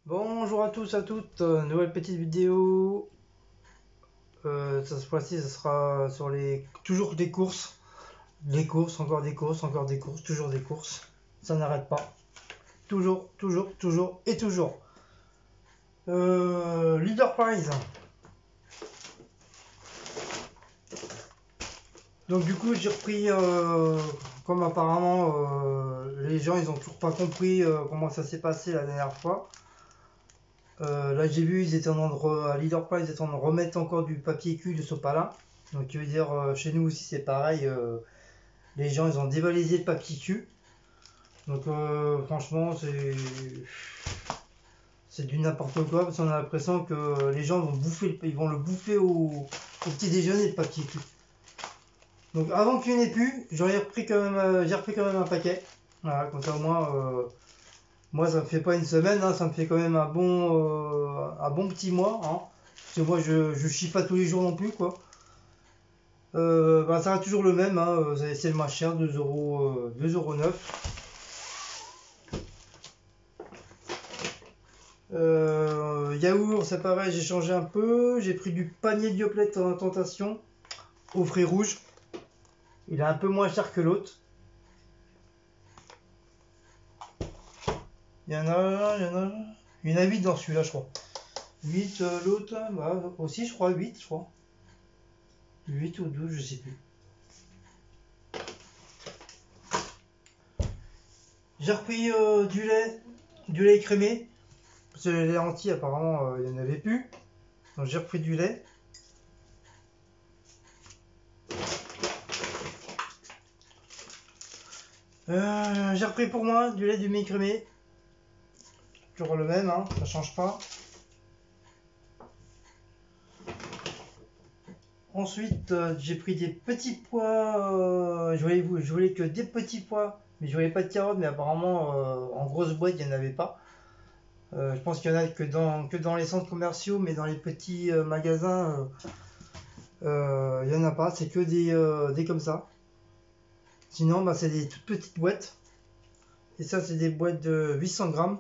Bonjour à tous, à toutes, nouvelle petite vidéo. Cette fois-ci, ce sera sur toujours des courses. Des courses, encore des courses, encore des courses, toujours des courses. Ça n'arrête pas. Toujours, toujours, toujours et toujours. Leader Prize. Donc du coup, j'ai repris, comme apparemment les gens, ils ont toujours pas compris comment ça s'est passé la dernière fois. Là j'ai vu, ils étaient à Leader Prize, ils étaient en train de remettre encore du papier cul de Sopala. Donc tu veux dire, chez nous aussi c'est pareil, les gens ils ont dévalisé le papier cul. Donc franchement c'est du n'importe quoi parce qu'on a l'impression que les gens ils vont le bouffer au petit déjeuner le papier cul. Donc avant qu'il n'y en ait plus, j'ai repris quand même un paquet. Voilà, comme ça au moins, moi ça me fait pas une semaine, hein, ça me fait quand même un bon petit mois. Hein, parce que moi je chie pas tous les jours non plus quoi. Bah, ça reste toujours le même, hein, c'est le moins cher, 2,9 €. Yaourt, c'est pareil, j'ai changé un peu. J'ai pris du panier Dioplet en tentation aux fruits rouges. Il est un peu moins cher que l'autre. Il y en a 8 dans celui-là, je crois. 8, l'autre, bah, aussi, je crois, 8, je crois. 8 ou 12, je sais plus. J'ai repris du lait écrémé. Parce que le lait entier, apparemment, il n'y en avait plus. Donc j'ai repris du lait. J'ai repris pour moi du lait demi-écrémé. Toujours le même, hein, ça change pas. Ensuite, j'ai pris des petits pois. Je voulais que des petits pois, mais je voulais pas de carottes. Mais apparemment, en grosse boîte, il n'y en avait pas. Je pense qu'il y en a que dans les centres commerciaux, mais dans les petits magasins, il n'y en a pas. C'est que des comme ça. Sinon, bah, c'est des toutes petites boîtes. Et ça, c'est des boîtes de 800 grammes.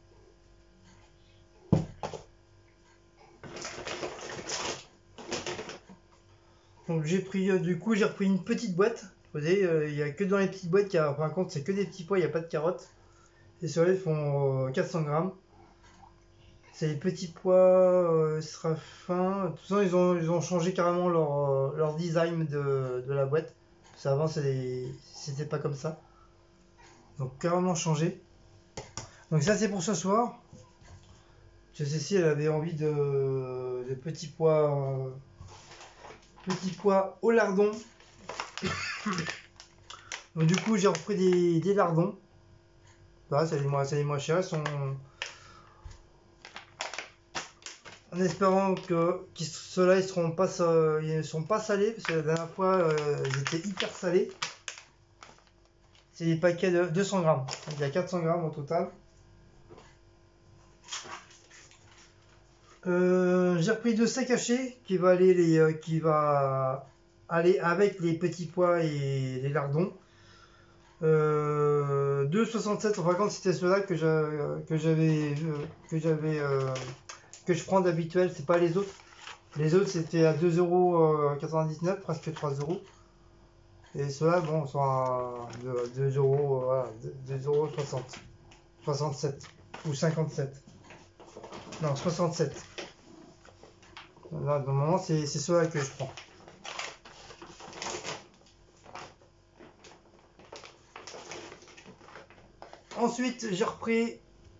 Donc du coup, j'ai repris une petite boîte. Vous voyez, il n'y a que dans les petites boîtes, par contre, c'est que des petits pois, il n'y a pas de carottes. Et ceux-là, ils font 400 grammes. C'est les petits pois sera fin. De toute façon, ils ont changé carrément leur design de la boîte. Parce qu'avant, c'était pas comme ça. Donc, carrément changé. Donc, ça, c'est pour ce soir. Je sais si elle avait envie de petits pois au lardon. Donc, du coup, j'ai repris des lardons. Voilà, c'est les moins chers. Ils sont en espérant que ceux-là ils ne seront pas salés parce que la dernière fois ils étaient hyper salés. C'est des paquets de 200 grammes. Il y a 400 grammes au total. J'ai repris deux steaks hachés qui va aller avec les petits pois et les lardons. 2,67 en fin c'était ceux-là que je prends d'habituel, c'est pas les autres. Les autres c'était à 2,99 €, presque 3 €. Et ceux-là, bon, sont à 2 euros, voilà, 2,60 €, 67 ou 57. Non, 67. Là, dans le moment, c'est ceux-là que je prends. Ensuite, j'ai repris.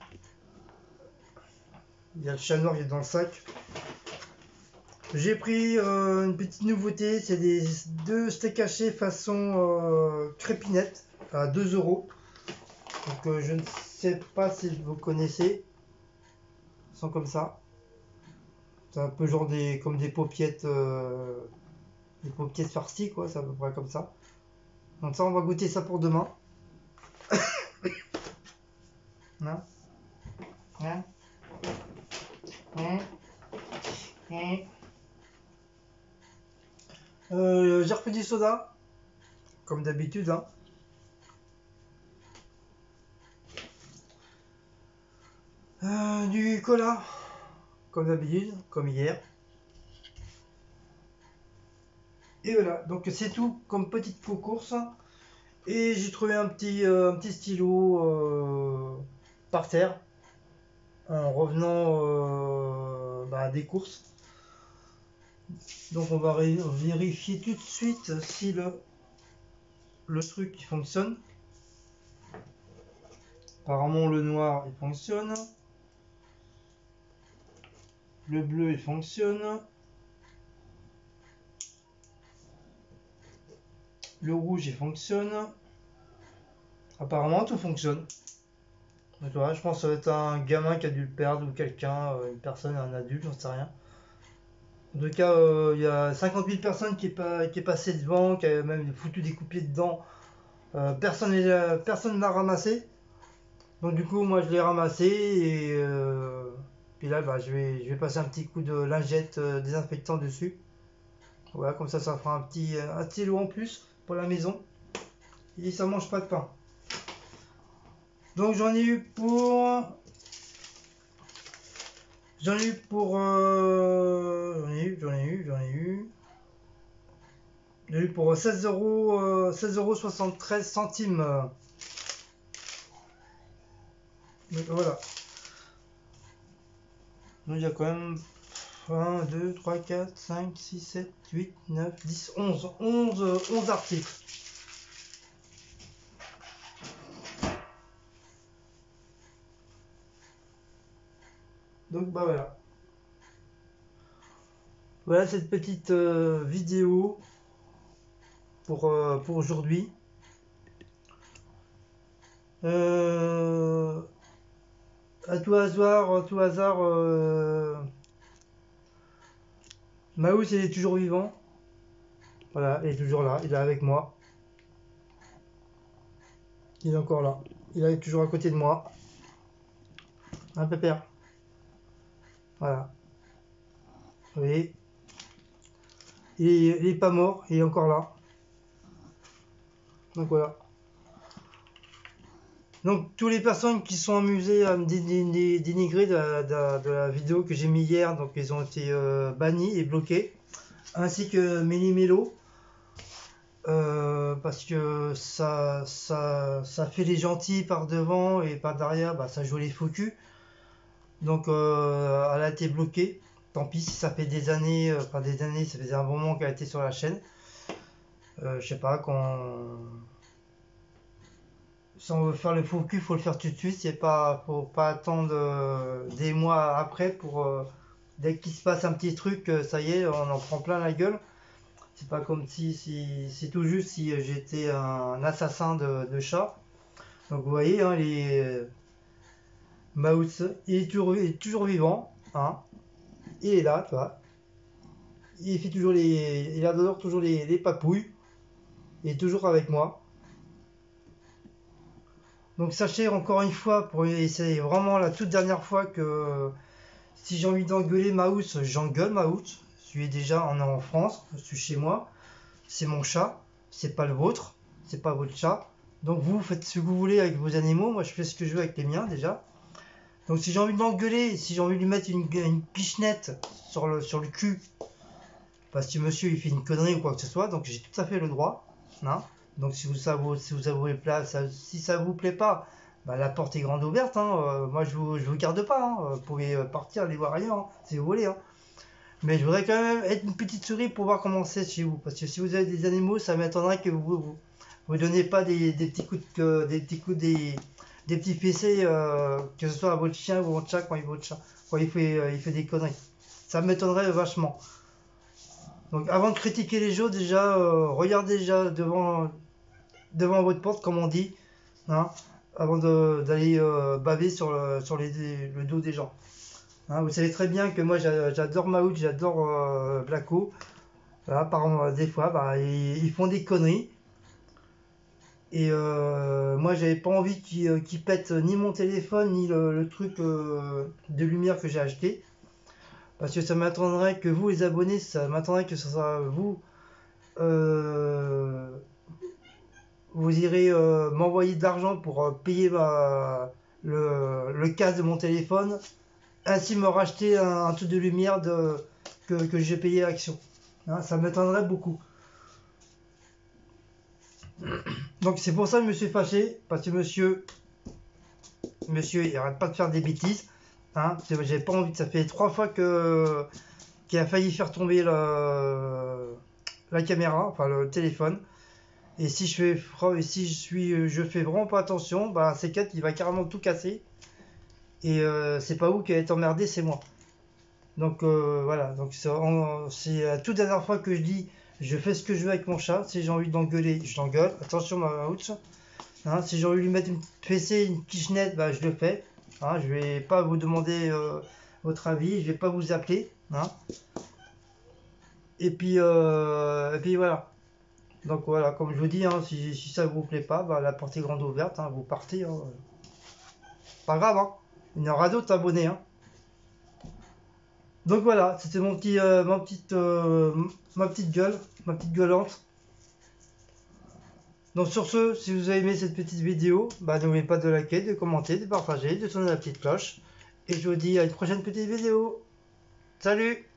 Il y a le chat noir qui est dans le sac. J'ai pris une petite nouveauté, c'est deux steaks hachés façon crépinette à 2 €. Donc je ne sais pas si vous connaissez. Ils sont comme ça. C'est un peu genre comme des paupiettes farcies quoi, c'est à peu près comme ça. Donc ça on va goûter ça pour demain. Hein, hein, hein, hein. J'ai repris du soda, comme d'habitude. Hein. Du cola, comme d'habitude, comme hier. Et voilà, donc c'est tout comme petite course. Et j'ai trouvé un petit stylo par terre en revenant des courses. Donc on va vérifier tout de suite si le truc il fonctionne. Apparemment le noir il fonctionne. Le bleu il fonctionne. Le rouge il fonctionne. Apparemment tout fonctionne. Donc, ouais, je pense que ça va être un gamin qui a dû le perdre ou quelqu'un, une personne, un adulte, j'en sais rien. En tout cas, il y a 50 000 personnes qui est passé devant, qui a même foutu des coups de pied dedans. Personne ne l'a ramassé. Donc du coup, moi je l'ai ramassé et puis là, je vais passer un petit coup de lingette désinfectant dessus. Voilà, comme ça fera un petit lot en plus pour la maison. Et ça mange pas de pain. Donc j'en ai eu pour... J'en ai eu pour... J'en ai eu pour 16 euros, 16,73 centimes. Donc voilà. Donc il y a quand même 1, 2, 3, 4, 5, 6, 7, 8, 9, 10, 11 articles. Donc bah voilà. Voilà cette petite vidéo pour aujourd'hui. À tout hasard, Maus il est toujours vivant. Voilà, il est toujours là, il est avec moi. Il est encore là. Il est toujours à côté de moi. Un pépère. Voilà. Vous voyez. Il est pas mort, il est encore là. Donc voilà. Donc toutes les personnes qui sont amusées à me dénigrer de la vidéo que j'ai mis hier, donc ils ont été bannis et bloqués. Ainsi que Méli-Mélo. Parce que ça fait les gentils par devant et par derrière, ça joue les faux culs. Donc elle a été bloquée. Tant pis si ça fait des années, ça faisait un bon moment qu'elle était sur la chaîne. Je sais pas, si on veut faire le faux cul, faut le faire tout de suite. Faut pas attendre des mois après pour dès qu'il se passe un petit truc, ça y est, on en prend plein la gueule. C'est pas comme si c'est tout juste si j'étais un assassin de chat. Donc vous voyez, hein, Maus, il est toujours vivant, hein. Il est là, tu vois. Il adore toujours les papouilles. Il est toujours avec moi. Donc sachez encore une fois, et c'est vraiment la toute dernière fois que si j'ai envie d'engueuler Maus, j'engueule Maus. Je suis déjà en France, je suis chez moi. C'est mon chat, c'est pas le vôtre, c'est pas votre chat. Donc vous faites ce que vous voulez avec vos animaux, moi je fais ce que je veux avec les miens déjà. Donc si j'ai envie de l'engueuler, si j'ai envie de lui mettre une pichenette sur le cul, parce que monsieur il fait une connerie ou quoi que ce soit, donc j'ai tout à fait le droit. Hein. Donc si ça vous plaît pas, la porte est grande ouverte. Hein. Moi je vous garde pas. Hein. Vous pouvez partir, aller voir ailleurs, hein, si vous voulez. Hein. Mais je voudrais quand même être une petite souris pour voir comment c'est chez vous. Parce que si vous avez des animaux, ça m'étonnerait que vous donnez pas des petits coups des petits fessés, que ce soit à votre chien ou à votre chat quand il fait des conneries. Ça m'étonnerait vachement. Donc avant de critiquer les gens, déjà, regardez déjà devant votre porte, comme on dit, hein, avant d'aller baver sur le dos des gens. Hein, vous savez très bien que moi j'adore Maout, j'adore Blacko. Voilà, des fois, ils font des conneries. Et moi j'avais pas envie qu'ils pètent ni mon téléphone, ni le truc de lumière que j'ai acheté. Parce que ça m'attendrait que vous, les abonnés, ça m'attendrait que ce soit vous. Vous irez m'envoyer de l'argent pour payer le casque de mon téléphone ainsi me racheter un truc de lumière que j'ai payé à Action. Hein, ça m'étonnerait beaucoup. Donc c'est pour ça que je me suis fâché, parce que monsieur il arrête pas de faire des bêtises. Hein, j'avais pas envie, ça fait 3 fois qu'il a failli faire tomber la caméra, enfin le téléphone. Et si je fais vraiment pas attention, bah C4 il va carrément tout casser. Et c'est pas vous qui allez être emmerdé, c'est moi. Donc voilà, donc c'est la toute dernière fois que je dis je fais ce que je veux avec mon chat. Si j'ai envie d'engueuler, je l'engueule. Attention ma ouch. Hein, si j'ai envie de lui mettre une fessée, une quichennette, bah je le fais. Hein, je vais pas vous demander votre avis, je vais pas vous appeler. Hein. Et puis voilà. Donc voilà, comme je vous dis, hein, si ça vous plaît pas, bah, la porte est grande ouverte, hein, vous partez. Hein. Pas grave, hein. Il y en aura d'autres abonnés. Hein. Donc voilà, c'était ma petite gueule, ma petite gueulante. Donc sur ce, si vous avez aimé cette petite vidéo, bah, n'oubliez pas de liker, de commenter, de partager, de sonner la petite cloche. Et je vous dis à une prochaine petite vidéo. Salut!